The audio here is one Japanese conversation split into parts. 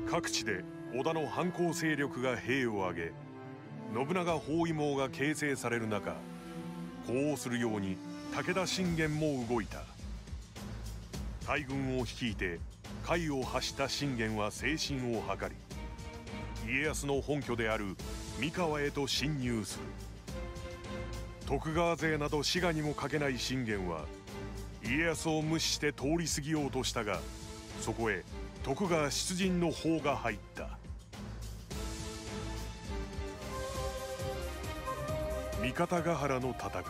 各地で織田の反抗勢力が兵を挙げ、信長包囲網が形成される中、呼応するように武田信玄も動いた。大軍を率いて海を発した信玄は西進を図り、家康の本拠である三河へと侵入する。徳川勢など滋賀にもかけない信玄は家康を無視して通り過ぎようとしたが、そこへ徳川出陣の砲が入った。三方ヶ原の戦い。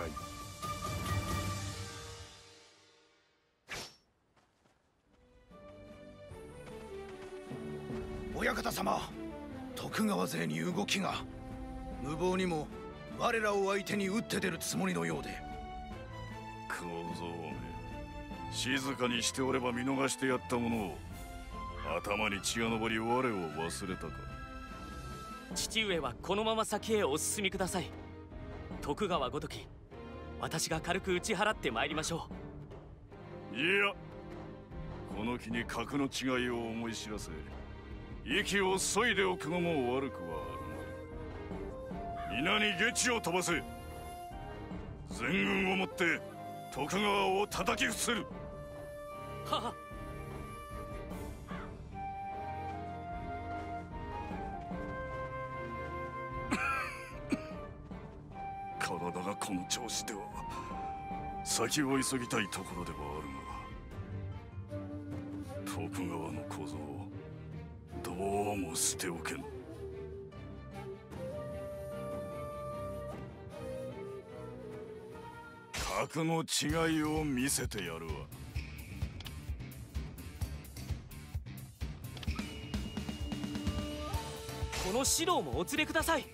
親方様、徳川勢に動きが。無謀にも我らを相手に打って出るつもりのようで。 小僧め、静かにしておれば見逃してやったものを、頭に血が上り我を忘れたか。 父上はこのまま先へお進みください。徳川ごとき私が軽く打ち払ってまいりましょう。いや、この機に格の違いを思い知らせ、息を削いでおくのも悪くはあるまい。皆に下地を飛ばせ。全軍をもって徳川を叩き伏せる。 はは。 体がこの調子では先を急ぎたいところではあるが、徳川の小僧どうも捨ておけん。格の違いを見せてやるわ。 この四郎もお連れください。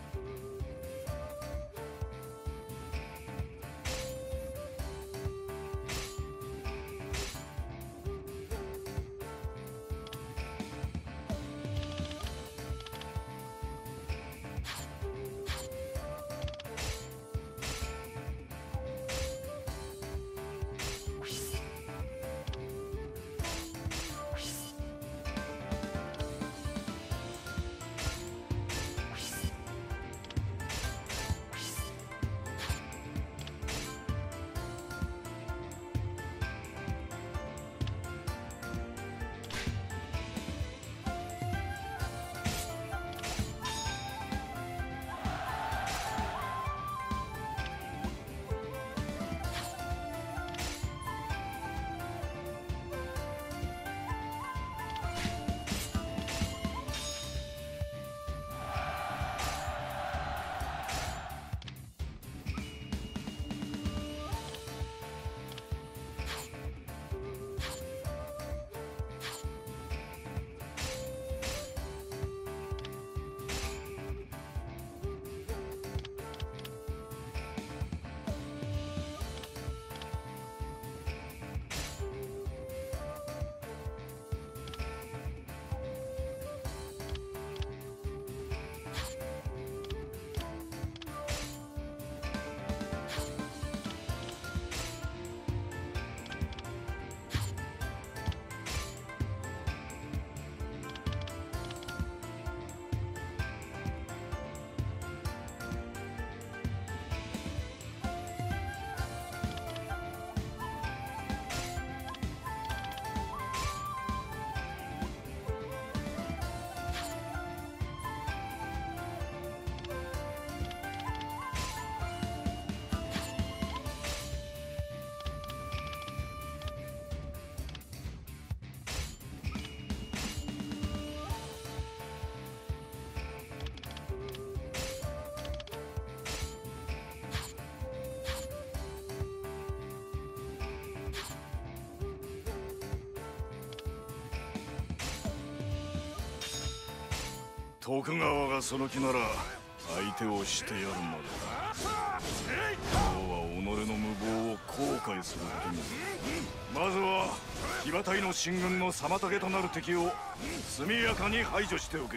徳川がその気なら相手をしてやるまでだ。今日は己の無謀を後悔するだけに。まずは騎馬隊の進軍の妨げとなる敵を速やかに排除しておけ。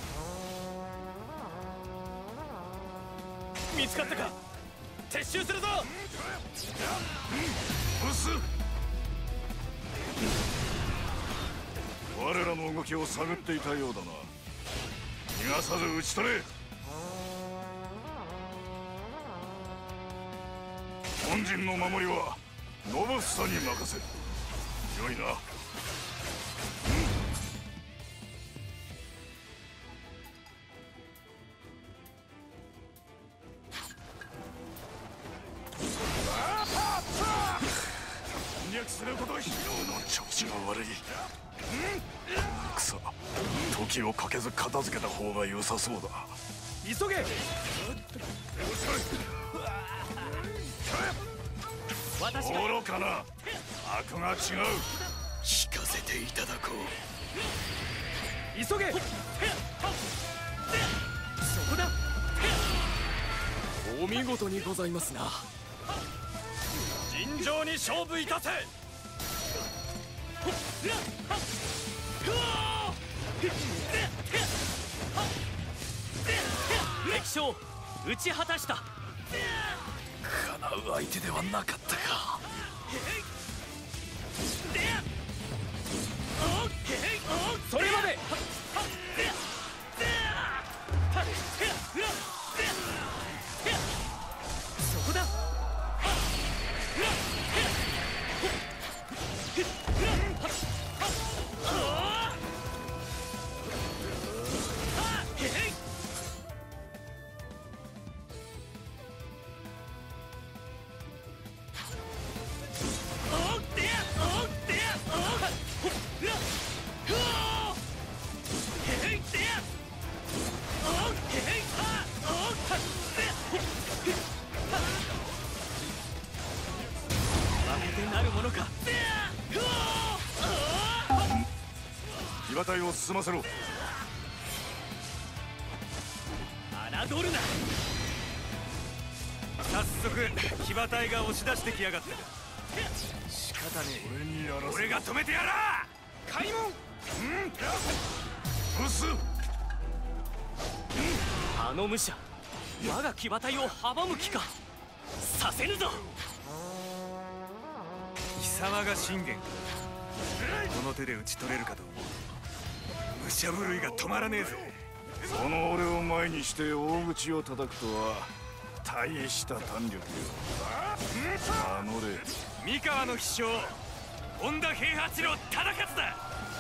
見つかったか。撤収するぞ。 ブス我らの動きを探っていたようだな。逃がさず討ち取れ。本陣の守りは信房に任せる。よいな。すること疲労の調子が悪い。くそ、時をかけず片付けた方が良さそうだ。 急げ。 愚かな。悪が違う。 聞かせていただこう。 急げ。そこだ。お見事にございますな。尋常に勝負いたせ。 敵将討ち果たした。 叶う相手ではなかったか。 それまで。そこだ。 騎馬隊を進ませろ。 侮るな。早速騎馬隊が押し出してきやがった。仕方ねえ。俺が止めてやら。開門。 ブス。 あの武者、我が騎馬隊を阻む気か。させぬぞ。 貴様が信玄か。この手で討ち取れるかと思う。武者震いが止まらねえぞ。 その俺を前にして大口を叩くとは大した胆力よ。名乗れ。 三河の秘書本田平八郎忠勝だ。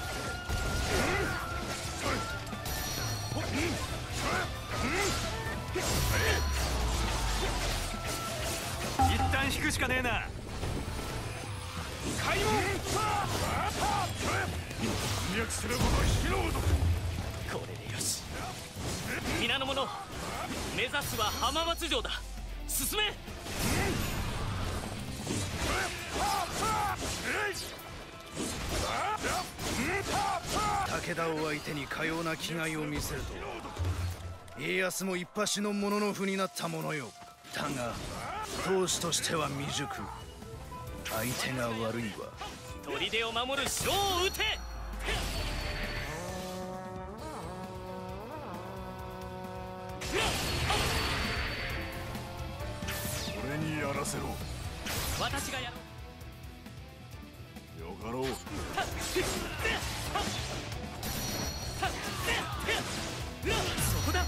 一旦引くしかねえな。開門。 略すること疲労だ。 これでよし。皆の者、目指すは浜松城だ。進め。 武田を相手にかような気概を見せると、家康も一発の者の負になったものよ。だが当主としては未熟。相手が悪いわ。 砦を守る将を討て。 俺にやらせろ。 私がやろう。 よかろう。 そこだ。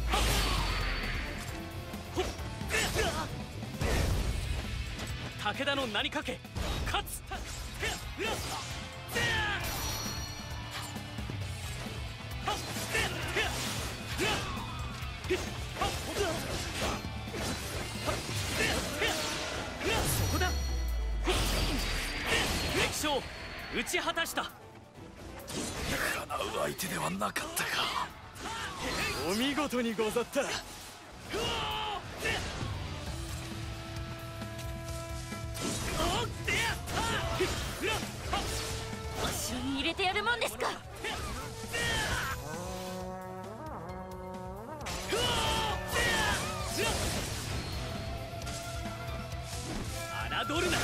武田の名にかけ勝つ。 そこだ。 敵将討ち果たした。 叶う相手ではなかったか。 お見事にござった。 お城に入れてやるもんですか。 侮るな。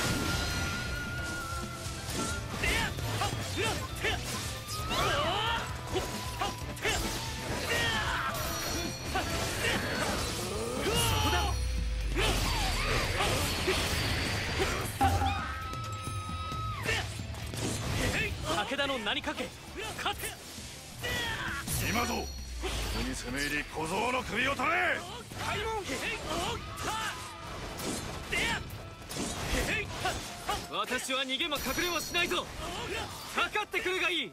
武田の名にかけ勝つ。 今ぞここに攻め入り小僧の首を取れ。 開門。 私は逃げも隠れもしないぞ。かかってくるがいい。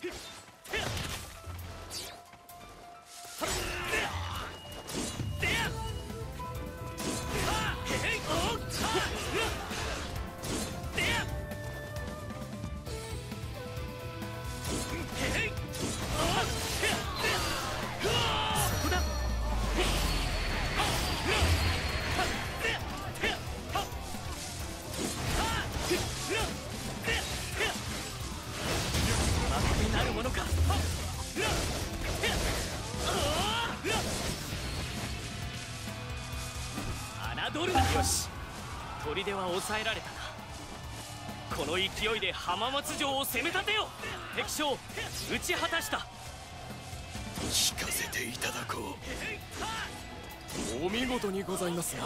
なるものか。侮るな。よし、砦は抑えられたな。この勢いで浜松城を攻め立てよ。敵将打ち果たした。 聞かせていただこお見事にございますな。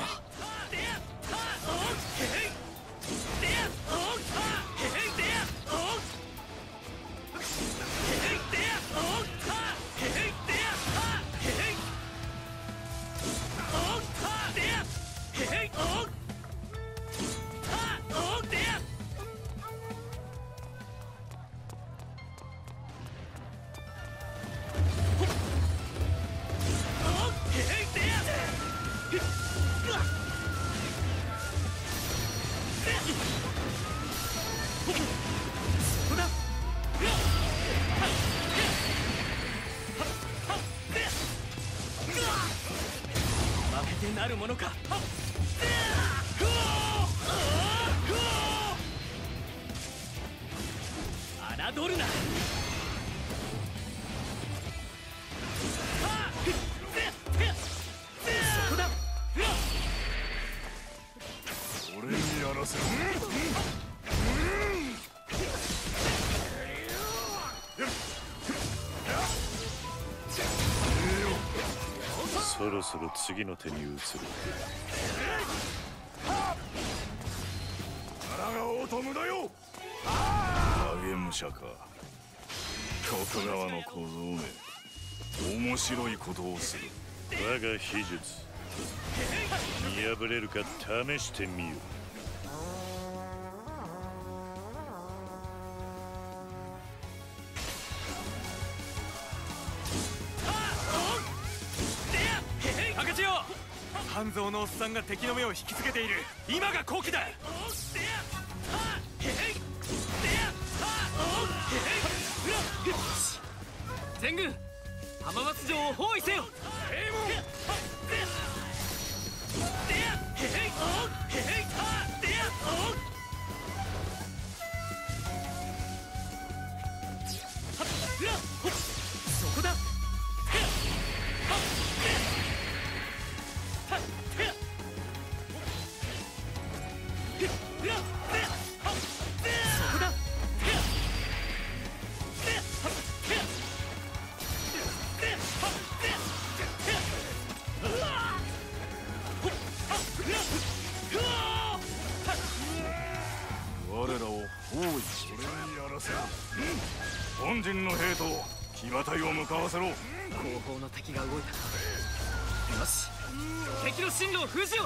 負けてなるものか。侮るな。そこだ。 俺にやらせろ。 そろそろ次の手に移る。 腹がオートムだよ。影武者か。徳川の小僧め、面白いことをする。 我が秘術見破れるか試してみよう。 赤千代、半蔵のおっさんが敵の目を引きつけている。今が好機だ。 全軍浜松城を包囲せよ。そこだ。 我らを包囲し、俺にやらせろ。本陣の兵と騎馬隊を向かわせろ。 後方の敵が動いたな。よし、敵の進路を封じよう。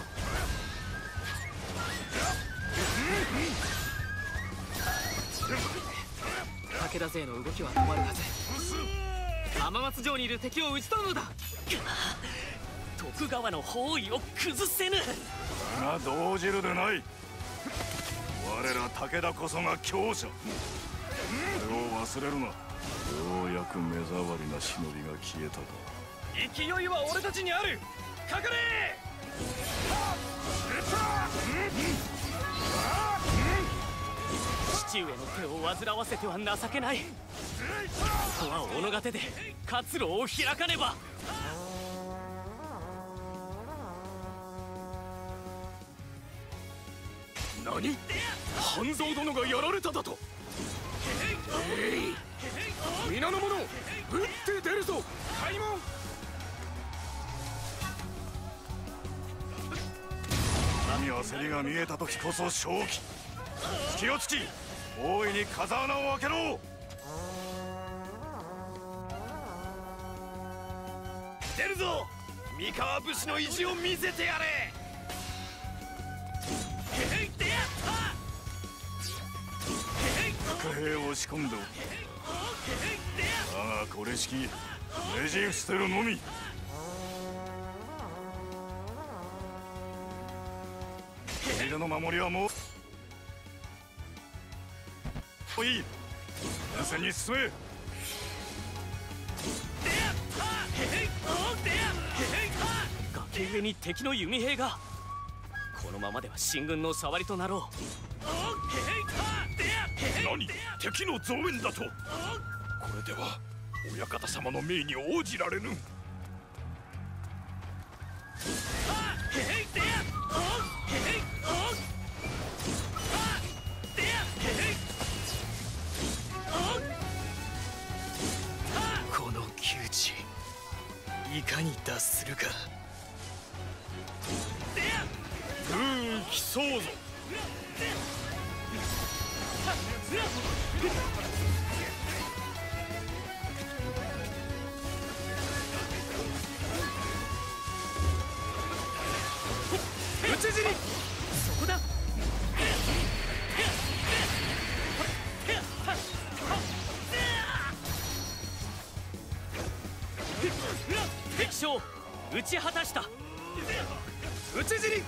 武田勢の動きは止まるはず。浜松城にいる敵を討ち取るのだ。徳川の包囲を崩せぬ。 が動じるでない。我ら武田こそが強者。それを忘れるな。ようやく目障りな忍びが消えたか。 勢いは俺たちにある。かかれ。 父上の手を煩わせては情けない。ここは己が手で活路を開かねば。 何？半蔵殿がやられただと。皆の者、撃って出るぞ。開門。 焦りが見えた時こそ正気。隙をつき大いに風穴を開けろ。 出るぞ。三河武士の意地を見せてやれ。へいってやった。 伏兵を押し込んでおった。だがこれしきねじ伏せるのみ。間の守りはもういい。前線に進め。 崖上に敵の弓兵が。このままでは秦軍の触りとなろう。 何、敵の増援だと。これでは親方様の命に応じられぬ。 この窮地いかに脱するか。 競うぞ。 討ち死に。 そこだ。敵将討ち果たした。 討ち死に。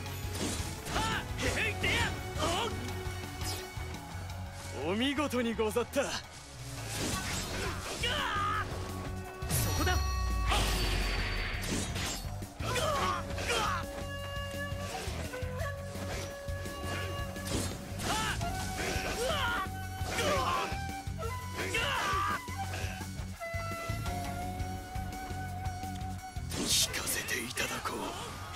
お見事にござった。 そこだ。 聞かせていただこう。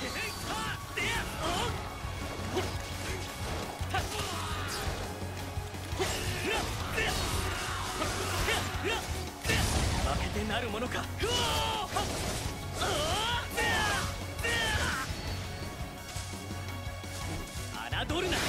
負けてなるものか。侮るな。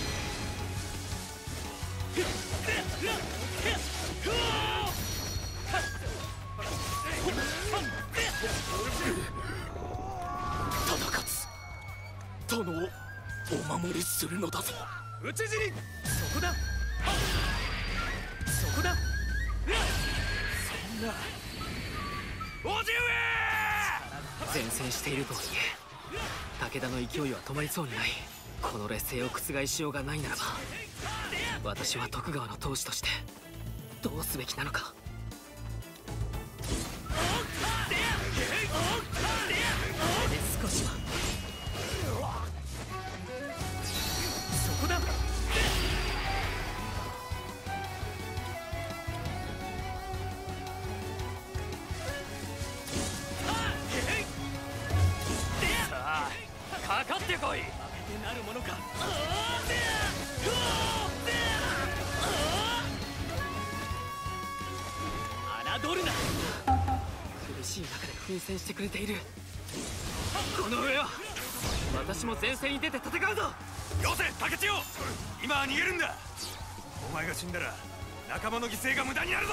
戦つ殿をお守りするのだぞ。 討ち死に。 そこだ。そこだ。そんなおじ前線しているとはいえ武田の勢いは止まりそうにない。この劣勢を覆しようがないならば私は徳川の当主としてどうすべきなのか。これで少しは。そこだ。さあかかってこい。負けてなるものか。侮るな。苦しい中で奮戦してくれている。この上は私も前線に出て戦うぞ。 よせ竹千代。今は逃げるんだ。お前が死んだら仲間の犠牲が無駄になるぞ。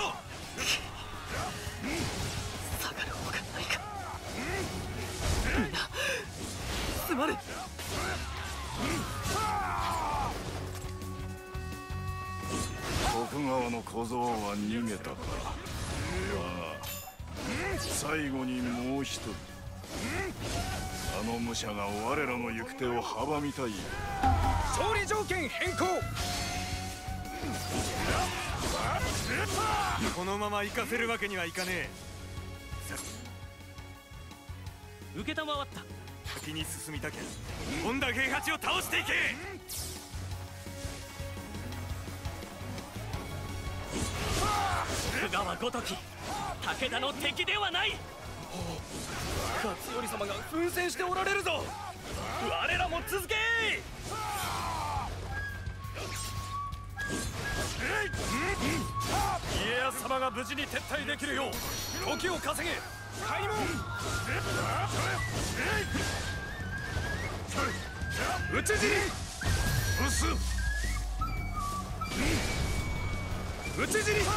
下がる方がないか。みんなすまぬ。 徳川の小僧は逃げたか。最後にもう一人、あの武者が我らの行く手を阻みたい。 勝利条件変更。このまま行かせるわけにはいかねえ。 承った。 先に進みたきゃ本田平八を倒していけ。 徳川ごとき武田の敵ではない。 勝頼様が奮戦しておられるぞ。我らも続け。家康様が無事に撤退できるよう時を稼げ。開門。討ち死に。討ち死に。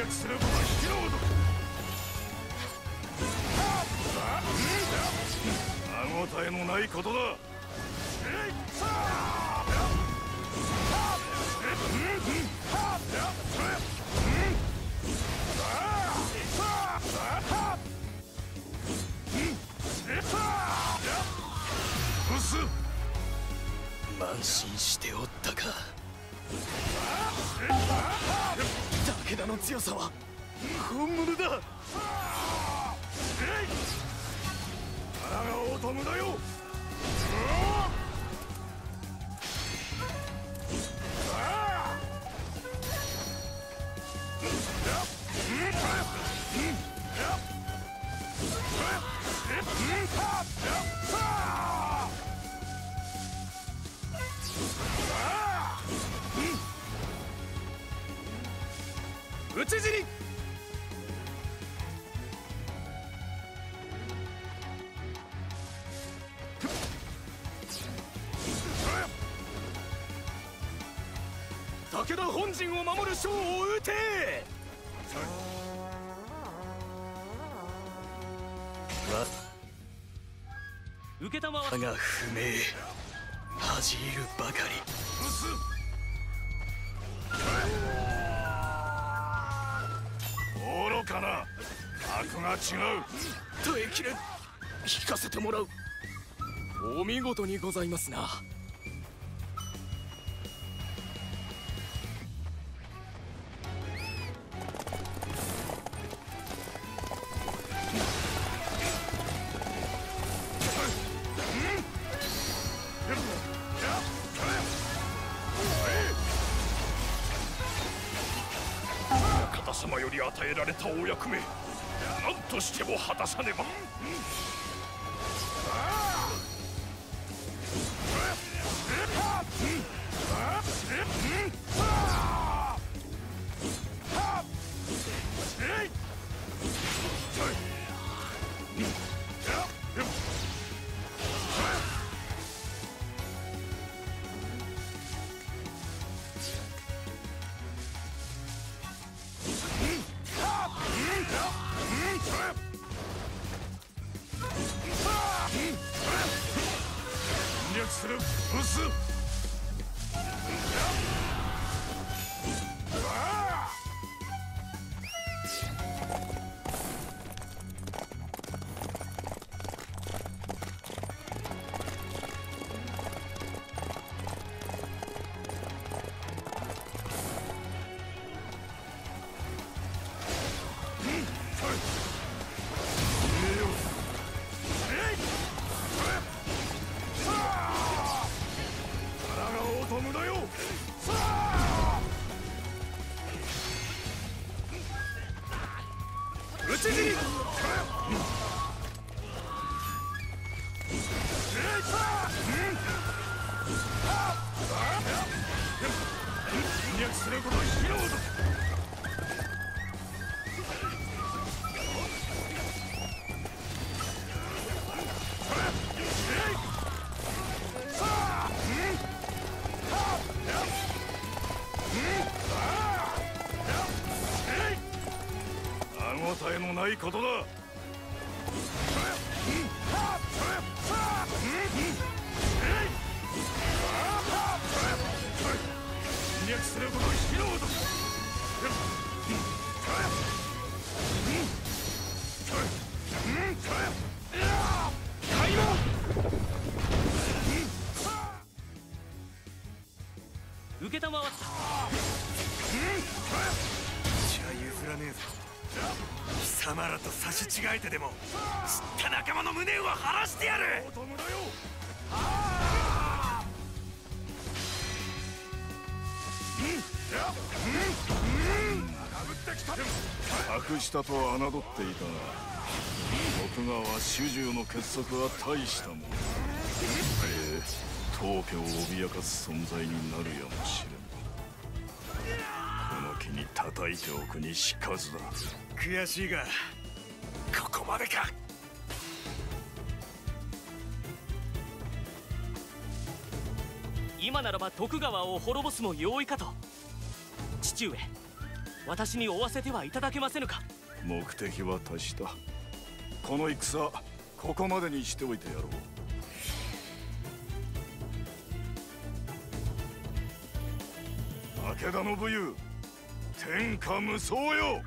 略することは火のごとく。歯応えのないことだ。 慢心しておったか。武田の強さは本物だ。 腹がオートムだよ。 討ち死に。武田本陣を守る将を討て。我が不明恥じ入るばかり。 愚かな。格が違う。 耐えきれ。引かせてもらう。お見事にございますな。 方様より与えられたお役目、何としても果たさねば。するブス。することを披露だ。歯応えのないことだ。侵略することを披露だ。開門。 受けたまわった。 じゃあ譲らねえぞ。貴様らと差し違えてでも知った仲間の無念は晴らしてやる。 託したと侮っていたが、徳川主従の結束は大したもの。当家を脅かす存在になるやもしれん。この気に叩いておくにしかずだ。 悔しいがここまでか。 今ならば徳川を滅ぼすも容易かと。父上、 私に追わせてはいただけませぬか。 目的は達した。この戦ここまでにしておいてやろう。武田の武勇、天下無双よ。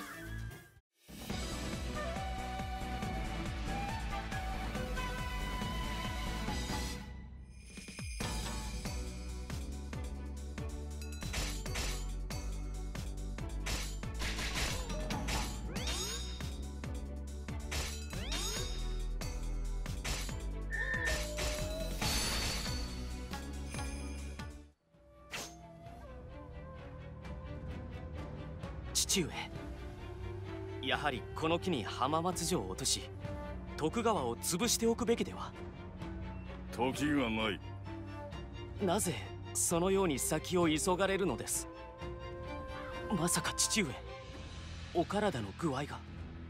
父上、やはりこの機に浜松城を落とし徳川を潰しておくべきでは。 時がない。 なぜそのように先を急がれるのです。まさか父上、お体の具合が。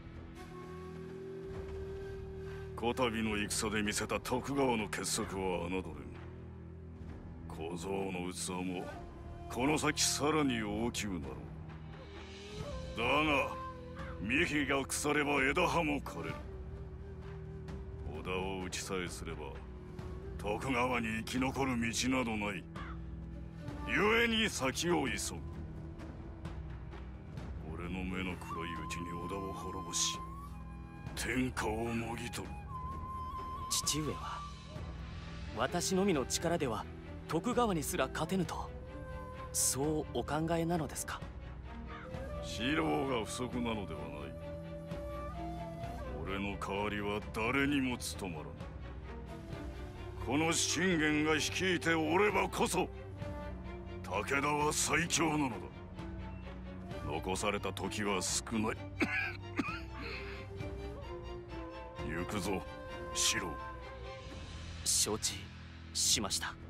こたびの戦で見せた徳川の傑作は侮れん。小僧の器もこの先さらに大きくなろう。だが幹が腐れば枝葉も枯れる。織田を打ちさえすれば徳川に生き残る道などない。故に先を急ぐ。俺の目の暗いうちに織田を滅ぼし天下をもぎ取る。 父上は私のみの力では徳川にすら勝てぬと、そうお考えなのですか。 四郎が不足なのではない。俺の代わりは誰にも務まらぬ。この信玄が率いておればこそ武田は最強なのだ。残された時は少ない。行くぞ四郎。 承知しました。